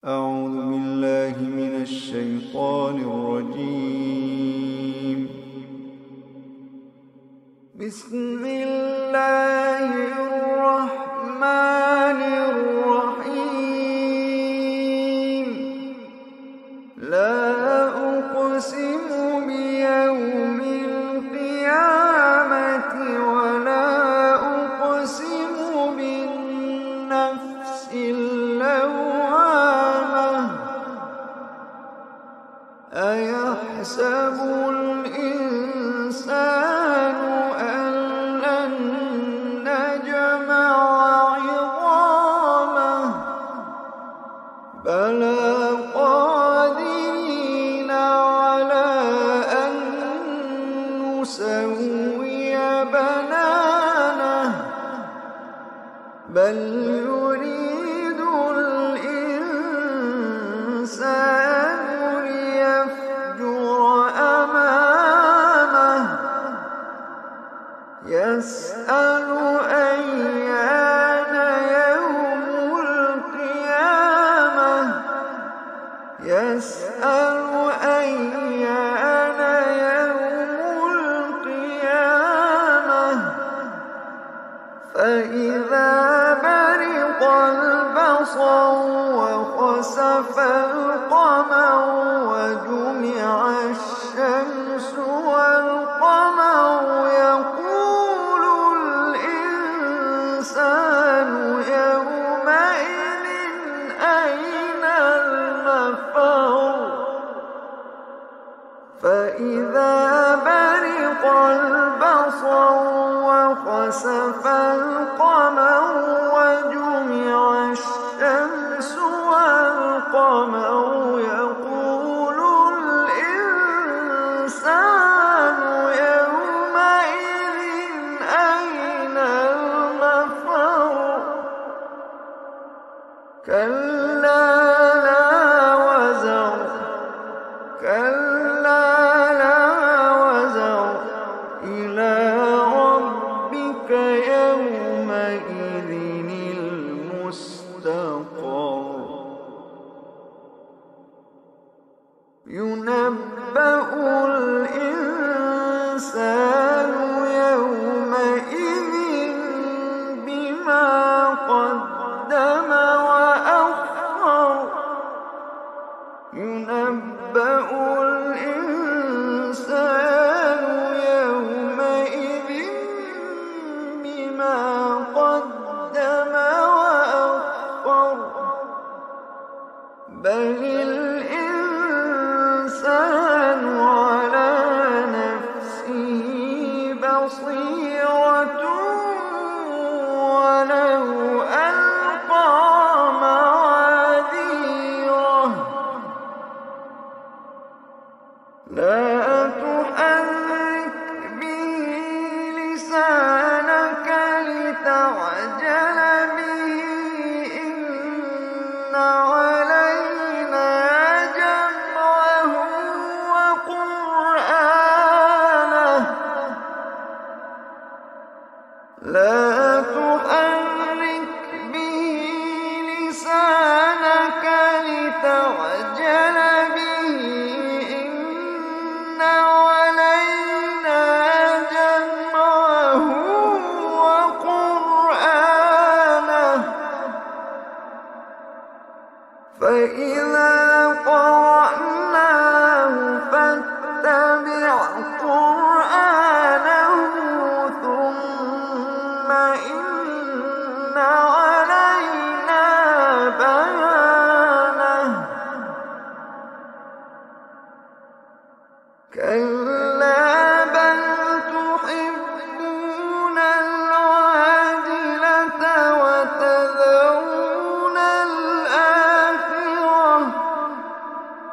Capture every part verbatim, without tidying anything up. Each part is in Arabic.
أعوذ بالله من الشيطان الرجيم. بسم الله الرحمن الرحيم. لا أقسم بيوم القيامة ولا أقسم بالنفس اللوامة. أيحسب الإنسان أن لن نجمع عظامه بلى قادرين على أن نسوي بنانه بل يريد الإنسان ليفجر أمامه يسأل أيان يوم القيامة يسأل أيان يوم القيامة فإذا برق البصر وخسف القمر وجمع الشمس والقمر يقول الإنسان يومئذ أين المفر فإذا برق البصر وخسف القمر وجمع الشمس والقمر يقول الإنسان يومئذ أين المفر كلا لا وزر كلا لا وزر إلى ربك يومئذ المستقر ينبأ الإنسان يومئذ بما قدم وأخر ينبأ الإنسان يومئذ بما قدم وأخر بل الإنسان على نفسه بصيرة ولو ألقى معاذيره لا تحرك به لسانك لتعجل به إن علينا جمعه وقرآنه لا تحرك به لسانك لتعجل به إن علينا جمعه وقرآنه فإذا قرأناه فاتبع قرآنه ثم إن علينا بيانه كلا بل تحبون العاجلة وتذرون الآخرة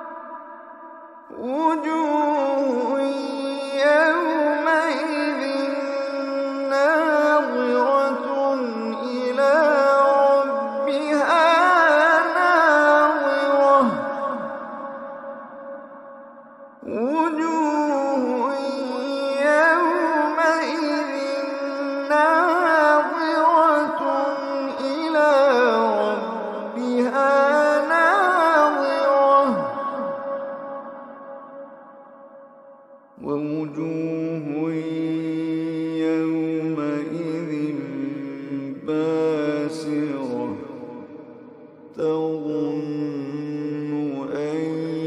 تظن أن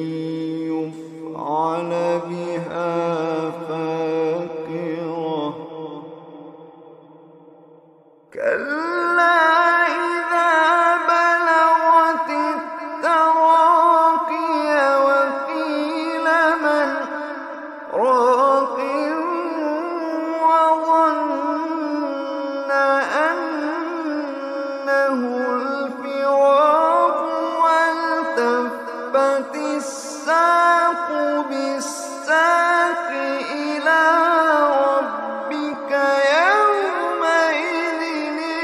يفعل بها فاقرة كلا إذا بلغت التراقي وقيل من راق وظن أنه الفراق والتفت الساق بالساق إلى ربك يومئذ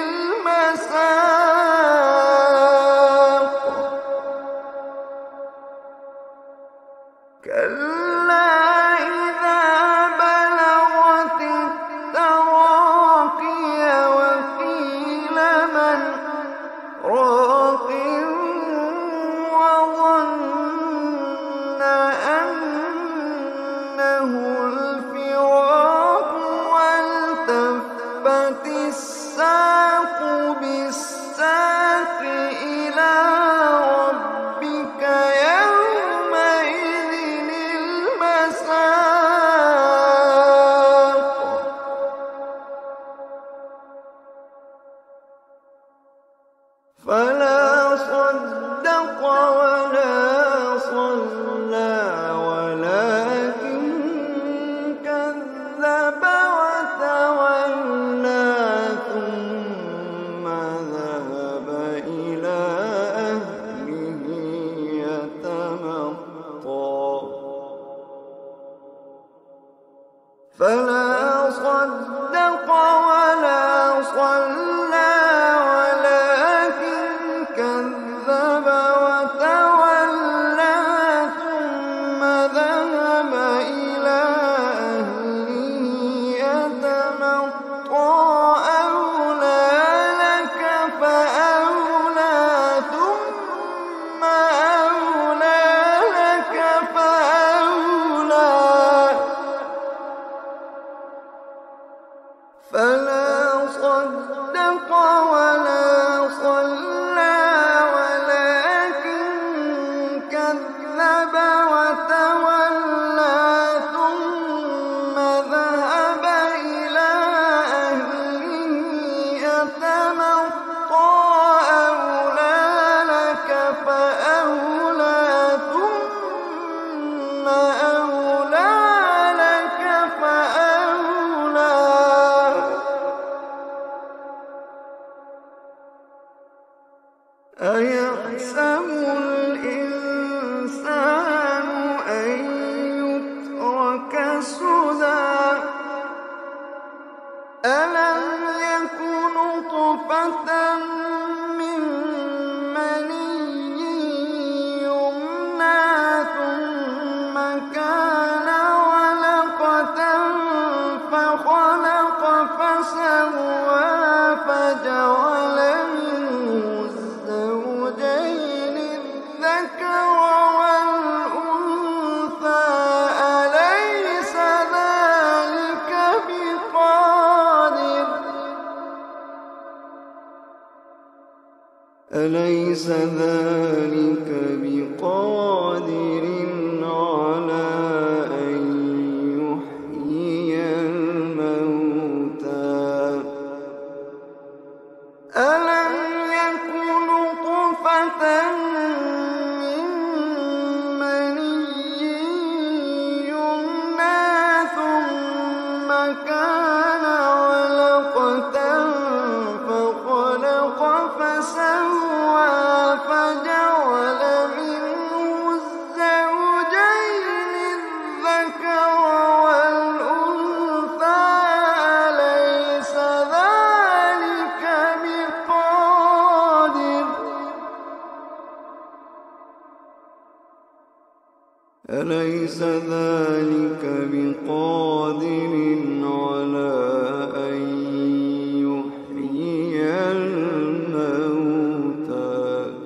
المساق كلا إذا بلغت التراقي وقيل من راق وظن أنه الفراق والتفت الساق بالساق إلى ربك يومئذ المساق فلا صدق ولا صلى ولكن كذب وتولى ثم ذهب إلى أهله يتمطى فلا صدق ولا صلى ولكن كذب وتولى ثم ذهب إلى أهله يتمطى أولى لك فأولى ثم أولى لك فأولى فلا صدق ولا صلى ولكن كذب وتولى ثم ذهب إلى أهله يتمطى أولى لك فأولى ثم أولى لك فأولى أيحسب الإنسان أن يترك سدى ألم يك نطفة من مني يمنى ثم كان علقة فخلق فسوى فجعل منه الزوجين الذكر والأنثى أليس ذلك بقادر أليس ذلك بقادر على أن يحيي الموتى ألم يك نطفة من مني يمنى ثم كان علقة فخلق فسوى فجعل منه الزوجين الذكر والأنثى أليس ذلك بقادر أليس ذلك بقادر على أن يحيي الموتى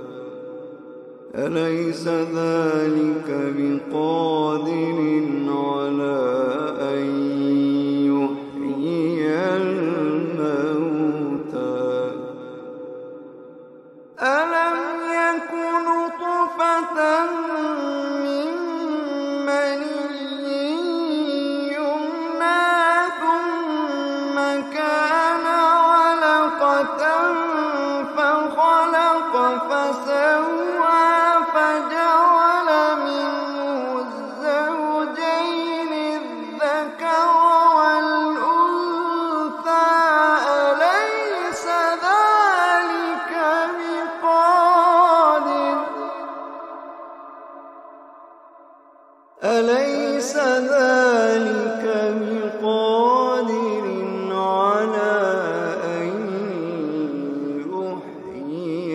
أليس ذلك بقادر على أن يحيي الموتى ألم يكن من مني يمنى ثم كان علقة فخلق فسوى فجعل منه الزوجين الذكر والأنثى أليس ذلك بقادر أليس ذلك بقادر على أن يحيي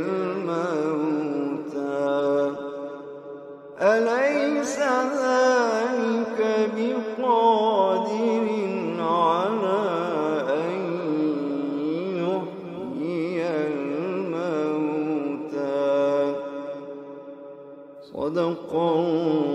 الموتى أليس ذلك بقادر على أن يحيي الموتى صدق الله